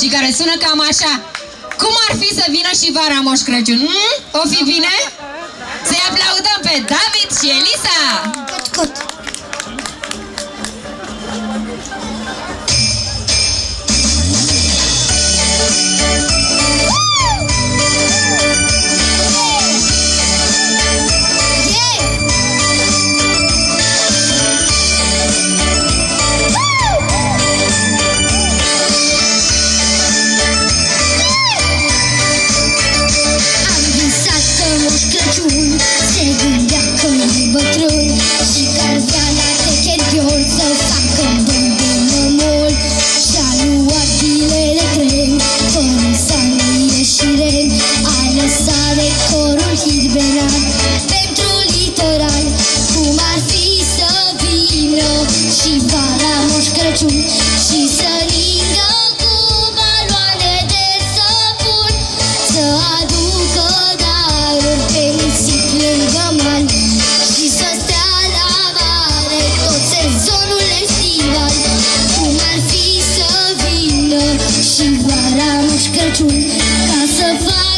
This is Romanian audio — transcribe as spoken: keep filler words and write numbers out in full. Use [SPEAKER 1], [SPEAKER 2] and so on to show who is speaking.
[SPEAKER 1] și care sună cam așa. Cum ar fi să vină și vara Moș Crăciun? Hmm? O fi bine? Să-i aplaudăm pe David și Elisa!
[SPEAKER 2] Cut, cut!
[SPEAKER 3] Se gândea că-i bătrân și că ar vrea la techerior să facă bani de mămol. Și-a luat bilele tren, fără sanie și ren. A lăsat decorul hibernar pentru litoral. Cum ar fi să vină și vara Moș Crăciun și să ningă cu baloane de săpun, să aducă daruri pe nisip lângă mal și să stea la mare tot sezonul estival. Cum ar fi să vină și vara Moș Crăciun ca să facă